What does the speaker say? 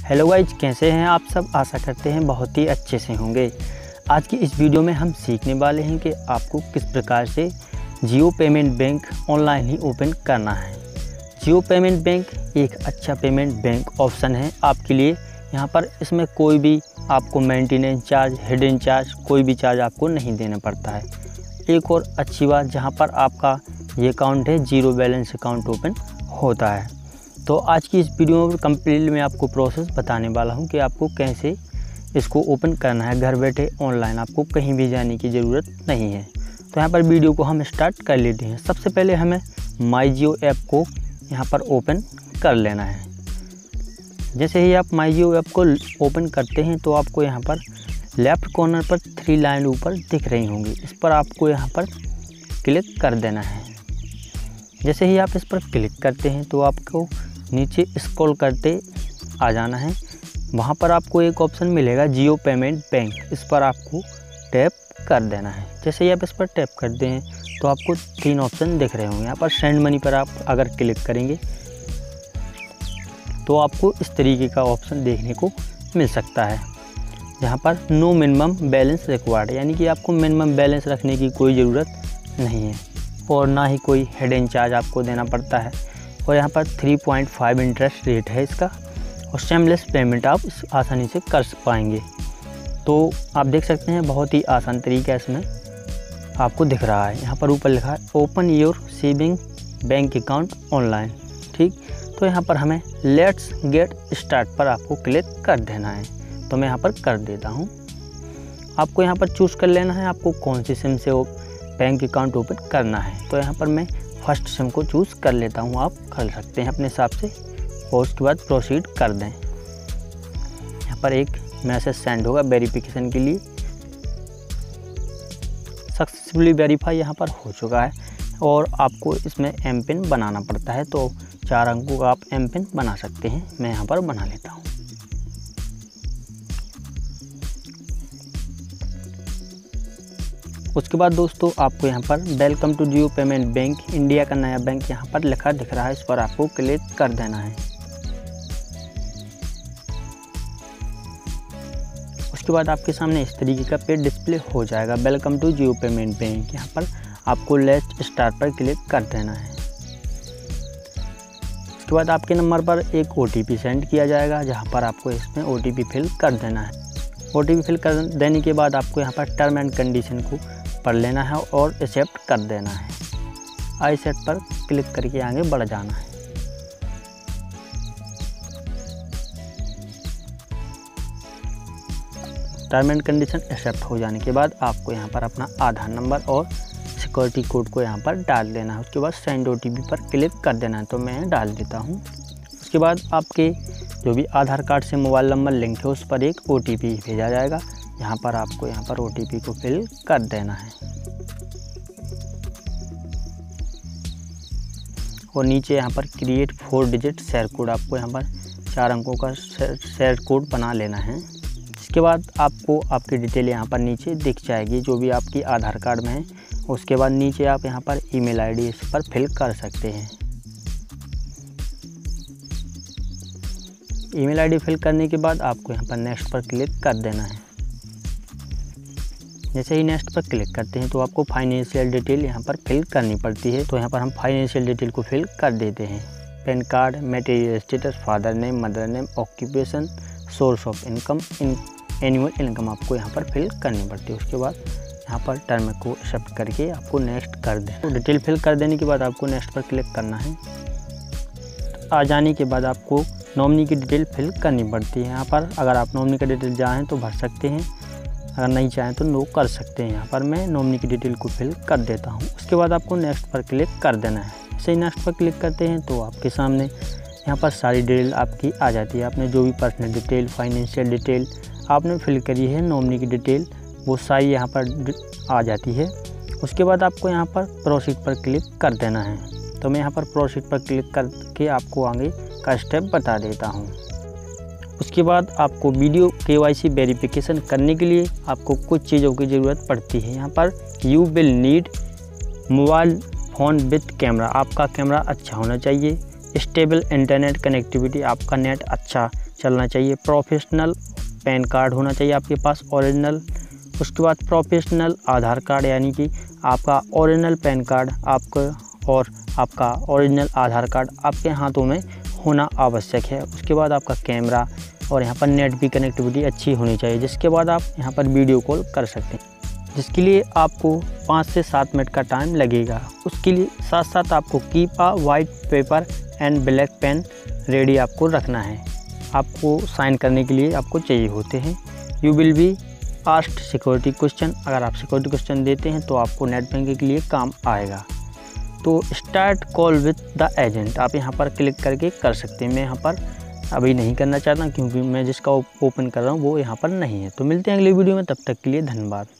Hello guys, कैसे हैं आप सब। आशा करते हैं बहुत ही अच्छे से होंगे। आज की इस वीडियो में हम सीखने वाले हैं कि आपको किस प्रकार से जियो पेमेंट बैंक ऑनलाइन ही ओपन करना है। जियो पेमेंट बैंक एक अच्छा पेमेंट बैंक ऑप्शन है आपके लिए। यहाँ पर इसमें कोई भी आपको मेंटेनेंस चार्ज, हिडन चार्ज, कोई भी चार्ज आपको नहीं देना पड़ता है। एक और अच्छी बात, जहाँ पर आपका ये अकाउंट है जीरो बैलेंस अकाउंट ओपन होता है। तो आज की इस वीडियो में कंप्लीट मैं आपको प्रोसेस बताने वाला हूँ कि आपको कैसे इसको ओपन करना है घर बैठे ऑनलाइन। आपको कहीं भी जाने की ज़रूरत नहीं है। तो यहाँ पर वीडियो को हम स्टार्ट कर लेते हैं। सबसे पहले हमें माई जियो ऐप को यहाँ पर ओपन कर लेना है। जैसे ही आप माई जियो ऐप को ओपन करते हैं तो आपको यहाँ पर लेफ़्ट कॉर्नर पर 3 लाइन ऊपर दिख रही होंगी। इस पर आपको यहाँ पर क्लिक कर देना है। जैसे ही आप इस पर क्लिक करते हैं तो आपको नीचे स्क्रॉल करते आ जाना है। वहाँ पर आपको एक ऑप्शन मिलेगा जियो पेमेंट बैंक, इस पर आपको टैप कर देना है। जैसे ही आप इस पर टैप करते हैं तो आपको 3 ऑप्शन दिख रहे होंगे। यहाँ पर सेंड मनी पर आप अगर क्लिक करेंगे तो आपको इस तरीके का ऑप्शन देखने को मिल सकता है, जहाँ पर नो मिनिमम बैलेंस रिक्वायर्ड, यानी कि आपको मिनिमम बैलेंस रखने की कोई ज़रूरत नहीं है और ना ही कोई हिडन चार्ज आपको देना पड़ता है। और यहाँ पर 3.5 इंटरेस्ट रेट है इसका, और सेमलेस पेमेंट आप आसानी से कर पाएंगे। तो आप देख सकते हैं बहुत ही आसान तरीका इसमें आपको दिख रहा है। यहाँ पर ऊपर लिखा है open your saving bank account online. ठीक, तो यहाँ पर हमें लेट्स गेट स्टार्ट पर आपको क्लिक कर देना है। तो मैं यहाँ पर कर देता हूँ। आपको यहाँ पर चूज़ कर लेना है आपको कौन सी सिम से बैंक अकाउंट ओपन करना है। तो यहाँ पर मैं फर्स्ट सिम को चूज़ कर लेता हूँ। आप कर सकते हैं अपने हिसाब से और उसके बाद प्रोसीड कर दें। यहाँ पर एक मैसेज सेंड होगा वेरिफिकेशन के लिए। सक्सेसफुली वेरीफाई यहाँ पर हो चुका है और आपको इसमें एम पिन बनाना पड़ता है। तो 4 अंकों का आप एम पिन बना सकते हैं। मैं यहाँ पर बना लेता हूँ। उसके बाद दोस्तों आपको यहाँ पर welcome to Jio payment bank, India का नया बैंक यहाँ पर लिखा दिख रहा है, इस पर आपको क्लिक कर देना है। उसके बाद आपके सामने इस तरीके का पेज डिस्प्ले हो जाएगा, welcome to Jio payment bank. यहाँ पर आपको लेट्स स्टार्ट पर क्लिक कर देना है। उसके बाद आपके नंबर पर एक OTP सेंड किया जाएगा, जहाँ पर आपको इसमें OTP फिल कर देना है। OTP फिल कर देने के बाद आपको यहाँ पर टर्म एंड कंडीशन को पढ़ लेना है और एक्सेप्ट कर देना है। आई सेट पर क्लिक करके आगे बढ़ जाना है। टर्म एंड कंडीशन एक्सेप्ट हो जाने के बाद आपको यहाँ पर अपना आधार नंबर और सिक्योरिटी कोड को यहाँ पर डाल देना है। उसके बाद सेंड OTP पर क्लिक कर देना है। तो मैं डाल देता हूँ। उसके बाद आपके जो भी आधार कार्ड से मोबाइल नंबर लिंक है उस पर एक OTP भेजा जाएगा। यहाँ पर आपको यहाँ पर OTP को फिल कर देना है और नीचे यहाँ पर क्रिएट 4 डिजिट शेयर कोड, आपको यहाँ पर 4 अंकों का शेयर कोड बना लेना है। इसके बाद आपको आपकी डिटेल यहाँ पर नीचे दिख जाएगी जो भी आपकी आधार कार्ड में है। उसके बाद नीचे आप यहाँ पर ईमेल ID इस पर फिल कर सकते हैं। ईमेल ID फिल करने के बाद आपको यहाँ पर नेक्स्ट पर क्लिक कर देना है। जैसे ही नेक्स्ट पर क्लिक करते हैं तो आपको फाइनेंशियल डिटेल यहाँ पर फिल करनी पड़ती है। तो यहाँ पर हम फाइनेंशियल डिटेल को फिल कर देते हैं। PAN card, material status, father name, mother name, occupation, source of income, annual income आपको यहाँ पर फिल करनी पड़ती है। उसके बाद यहाँ पर टर्म को एक्सेप्ट करके आपको नेक्स्ट कर दें। तो डिटेल फिल कर देने के बाद आपको नेक्स्ट पर क्लिक करना है। आ जाने के बाद आपको नॉमिनी की डिटेल फिल करनी पड़ती है। यहाँ पर अगर आप नॉमिनी का डिटेल चाहें तो भर सकते हैं, अगर नहीं चाहें तो नो कर सकते हैं। यहाँ पर मैं नॉमिनी की डिटेल को फिल कर देता हूँ। उसके बाद आपको नेक्स्ट पर क्लिक कर देना है। जैसे ही नेक्स्ट पर क्लिक करते हैं तो आपके सामने यहाँ पर सारी डिटेल आपकी आ जाती है। आपने जो भी पर्सनल डिटेल, फाइनेंशियल डिटेल आपने फिल करी है, नॉमिनी की डिटेल, वो सारी यहाँ पर आ जाती है। उसके बाद आपको यहाँ पर प्रोसीड पर क्लिक कर देना है। तो मैं यहाँ पर प्रोसीड पर क्लिक करके आपको आगे का स्टेप बता देता हूँ। उसके बाद आपको वीडियो KYC वेरिफिकेशन करने के लिए आपको कुछ चीज़ों की ज़रूरत पड़ती है। यहाँ पर you will need mobile phone with camera, आपका कैमरा अच्छा होना चाहिए। स्टेबल इंटरनेट कनेक्टिविटी, आपका नेट अच्छा चलना चाहिए। प्रोफेशनल पैन कार्ड होना चाहिए आपके पास ओरिजिनल। उसके बाद प्रोफेशनल आधार कार्ड, यानी कि आपका ओरिजिनल पैन कार्ड आपका और आपका ओरिजिनल आधार कार्ड आपके हाथों में होना आवश्यक है। उसके बाद आपका कैमरा और यहाँ पर नेट की कनेक्टिविटी अच्छी होनी चाहिए, जिसके बाद आप यहाँ पर वीडियो कॉल कर सकते हैं, जिसके लिए आपको 5 से 7 मिनट का टाइम लगेगा। उसके लिए साथ साथ आपको keep a white paper and black pen ready आपको रखना है। आपको साइन करने के लिए आपको चाहिए होते हैं। You will be asked security question, अगर आप सिक्योरिटी क्वेश्चन देते हैं तो आपको नेट बैंकिंग के लिए काम आएगा। तो start call with the agent आप यहाँ पर क्लिक करके कर सकते हैं। मैं यहाँ पर अभी नहीं करना चाहता क्योंकि मैं जिसका ओपन कर रहा हूँ वो यहाँ पर नहीं है। तो मिलते हैं अगली वीडियो में, तब तक के लिए धन्यवाद।